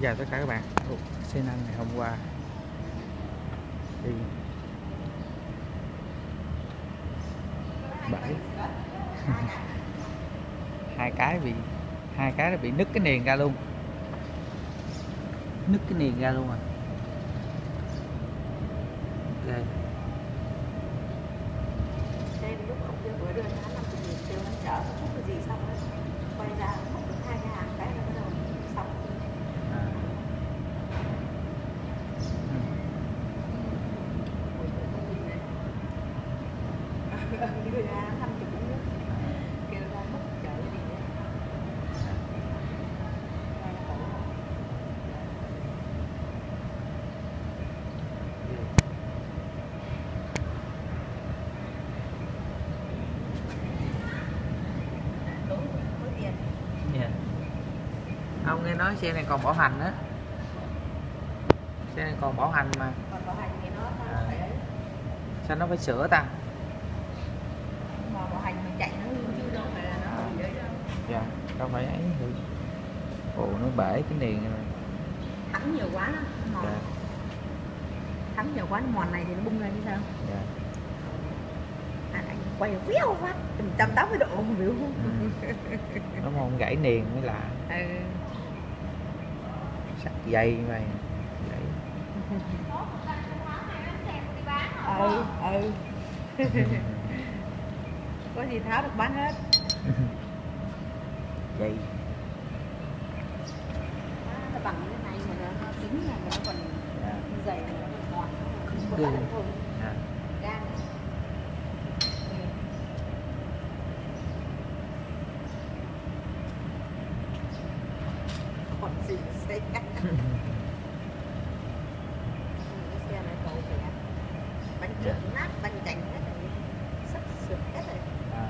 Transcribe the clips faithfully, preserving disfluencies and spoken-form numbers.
Chào tất cả các bạn. Ủa, xe năng ngày hôm qua đi bãi hai cái bị hai cái nó bị nứt cái niền ra luôn, nứt cái niền ra luôn à. Ok. Đây lúc ông kia vừa đưa hắn năm chục nghìn kêu hắn chở không có gì, xong rồi quay ra mất được hai cái hàng cái là bắt đầu xong. À. Ừ. Đưa ra năm chục nghìn kêu ra mất chở gì đấy. Yeah. Ông nghe nói xe này còn bảo hành á, xe này còn bảo hành mà. Còn bảo hành thì nó nó À. phải ấy. Sao nó phải sửa ta? Mà bảo hành mình chạy nó chứ đâu phải là nó bị đấy đâu. Dạ, đâu phải ấy thì. Ồ, nó bể cái niền rồi. Thắng nhiều quá nó mòn. Dạ. Thắng nhiều quá nó mòn này thì nó bung ra như sao? Dạ. À, anh quay viu phát một trăm tám mươi độ viu. Ừ. Nó không gãy niền mới lạ. Ừ. Sắt dây vậy gãy. Ừ, ừ. Có gì tháo được bán hết. Dây. Nó bằng cái này mà nó, nó cứng này mà nó còn Dạ. dày này nó còn ngọt. Nó Ghê. còn đắt hơn. Dạ. Gan. Ừ. Còn gì xe. Cái xe này cầu kìa. Bánh trượt nát, bánh chành hết rồi. Sắt sượt hết rồi. À.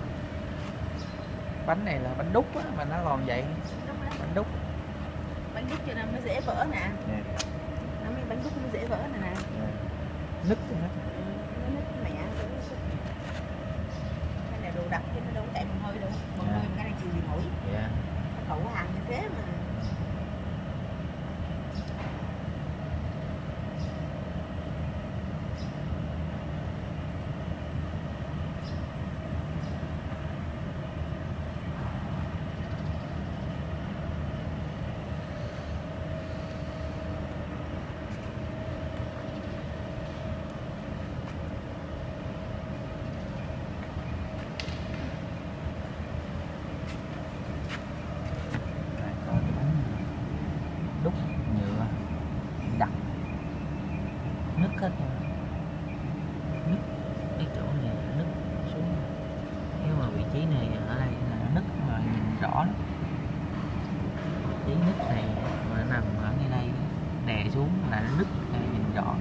Bánh này là bánh đúc á mà nó còn vậy. Đúng đó. Bánh đúc. Bánh đúc cho nên mới dễ vỡ nè. Nè. Nó mới bánh đúc nó dễ vỡ nè nè. Nè. Nứt rồi đó. Ừ, nó nứt mẻ nó nứt. Cái này đồ đặc chứ nó đâu có chạy một hơi đâu. Một Dạ. hơi cái này chịu gì nổi. Dạ. Nó khẩu hàng như thế mà. Đây, còn bánh đúc nhựa đặc nứt hết rồi. Nứt cái chỗ này là nứt xuống, nếu mà vị trí này ở đây là nó nứt mà nhìn rõ lắm. Vị trí nứt này mà nó nằm ở ngay đây đè xuống là nó nứt là nhìn rõ.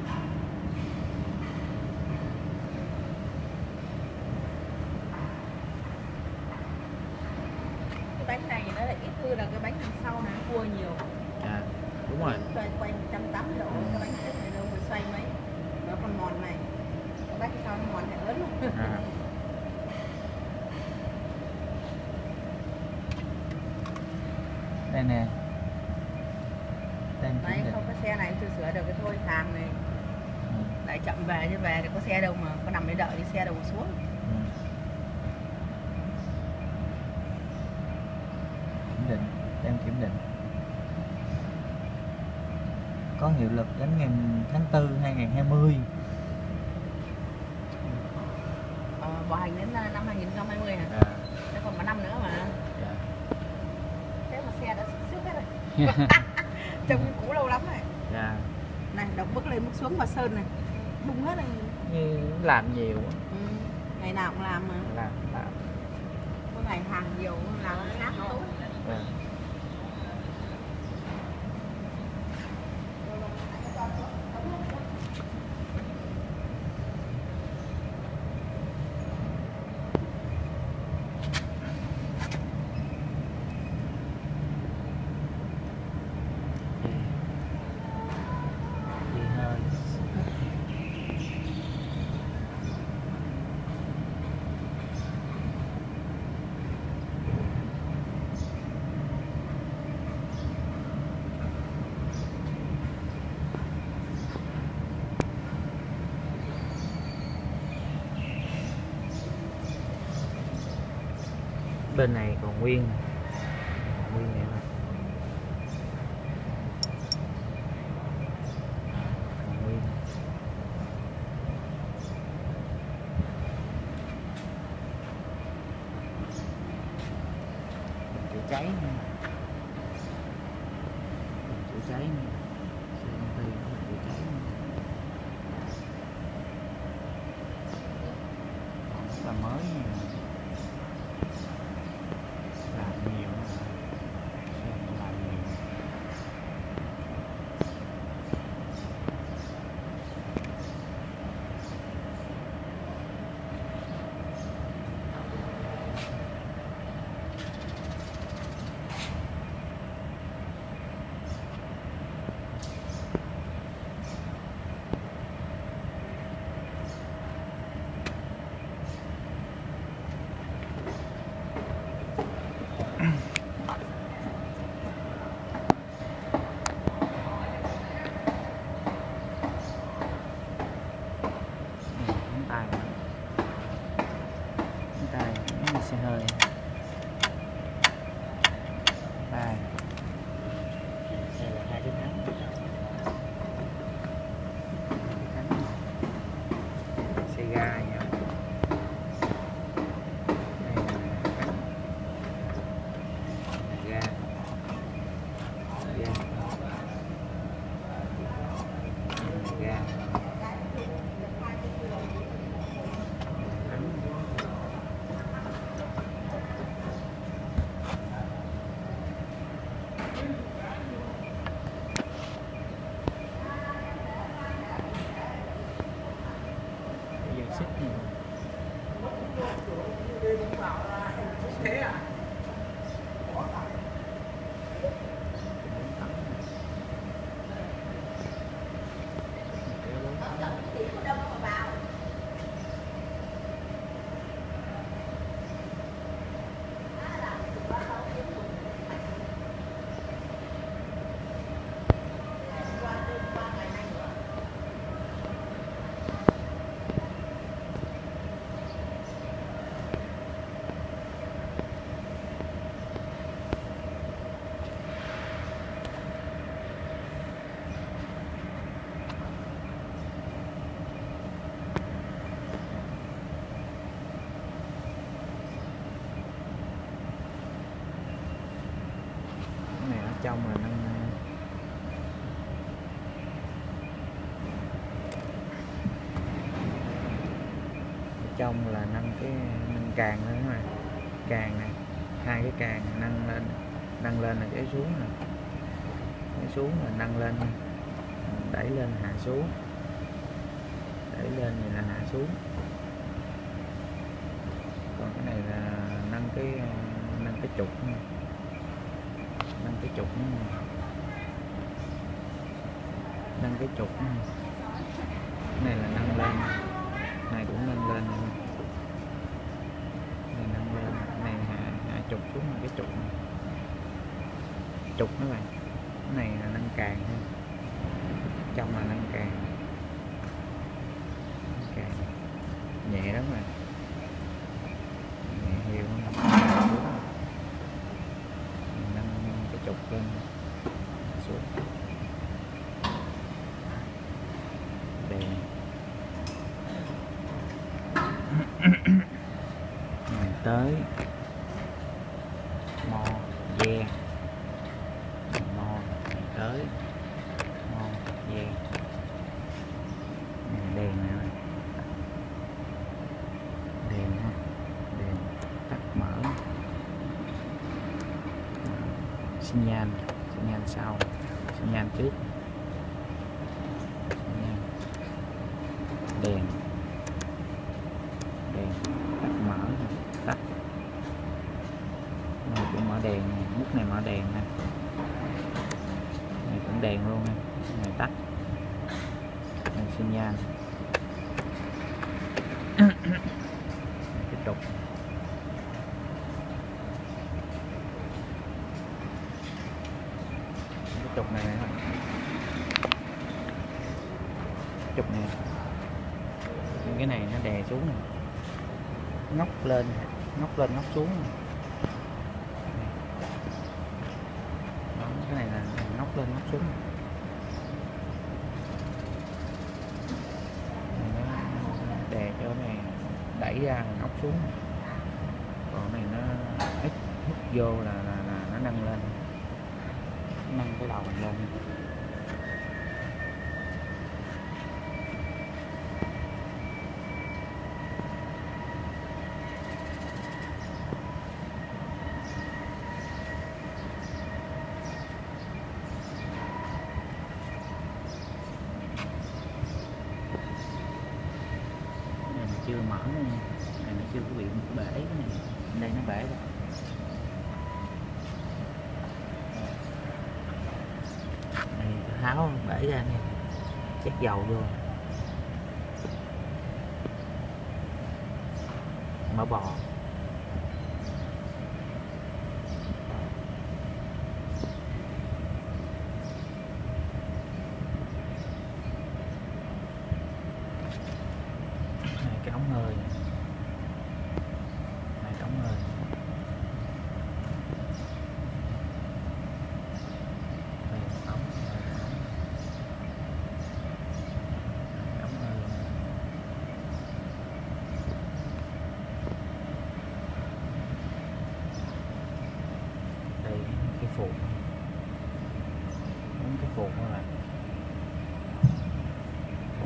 Cái bánh này nó lại ít hư là cái bánh đằng sau này nó cua nhiều. À, đúng rồi. Xoay quay một trăm tám mươi độ. Ừ. Cái bánh trước này đâu phải xoay mấy. Nó còn mòn này. Cái bánh sau nó mòn này ớn luôn. À. Đây nè. Tem Đấy, kiểm định. không có xe này chưa sửa được cái thôi hàng này. Ừ. Lại chậm về chứ về thì có xe đâu mà có nằm để đợi đi xe đâu mà xuống. Ừ. Kiểm định, tem kiểm định. Có hiệu lực đến ngày tháng tư năm hai nghìn không trăm hai mươi. Ờ, bảo hành đến uh, năm hai nghìn không trăm hai mươi hả? À. Thế còn một năm nữa mà. Dạ. Thế mà xe đã xước hết rồi. Trông cũ lâu lắm rồi. Dạ. Này, đọc bước lên bước xuống mà sơn này. Bung hết rồi. Như làm nhiều á. Ừ. Ngày nào cũng làm mà. Làm làm. Có ngày hàng nhiều làm nó nát tối. À. bên này còn nguyên còn nguyên này thôi. Còn nguyên. Chữa cháy nữa. Chữa cháy nữa. Công ty nó là chữa cháy nữa. Còn rất là mới nha. Làm nhiều nữa. Xem làm nhiều. Tay tay nó xe hơi tay đây là hai cái thắng xe ga nha. Đây là thắng ga ga ga xích gì thế à? Trong là nâng trong là nâng cái nâng càng nữa mà càng này hai cái càng nâng lên nâng lên là cái xuống nè, cái xuống là nâng lên đẩy lên hạ xuống, đẩy lên thì là hạ xuống. Còn cái này là nâng cái nâng cái trục nha. Nâng cái trục nữa. Nâng cái trục nữa. Cái này là nâng lên, này cũng nâng lên, này nâng lên, này hạ, hạ trục xuống là cái trục này. Trục đó bạn, cái này là nâng càng thôi, trong là nâng càng, nâng càng nhẹ lắm rồi, nhẹ hiệu trục lên xuống đèn này tới mo ve mo tới mo ve đèn này đèn ha, đèn tắt mở xi nhan, xi nhan sau, xi nhan trước, nhan. Đèn, đèn tắt mở, tắt. Này cũng mở đèn, nút này mở đèn nè, này cũng đèn luôn nè, này tắt, này xi nhan, cái trục. Trục này này thôi, trục này, cái này nó đè xuống này, ngóc lên, ngóc lên ngóc xuống này. ngóc lên ngóc xuống. Đè cho này đẩy ra là ngóc xuống, còn này nó ít hút vô là, là, là nó nâng lên, nâng cái đầu mình lên. Chưa mở này, này nó chưa có bị bể cái này, đây nó bể rồi. Này tháo bể ra này, chét dầu vô, mỡ bò. Cái ống hơi này, này cái ống hơi, đây ống, ống hơi, đây cái phụ, bốn cái phụ đó là phụ.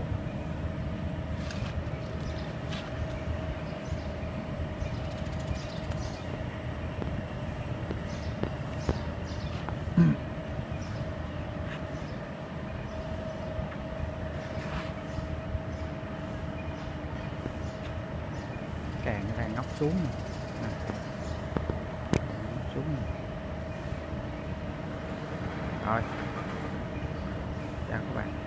Càng nó đang ngóc xuống nè, ngóc xuống nè. Rồi chào các bạn.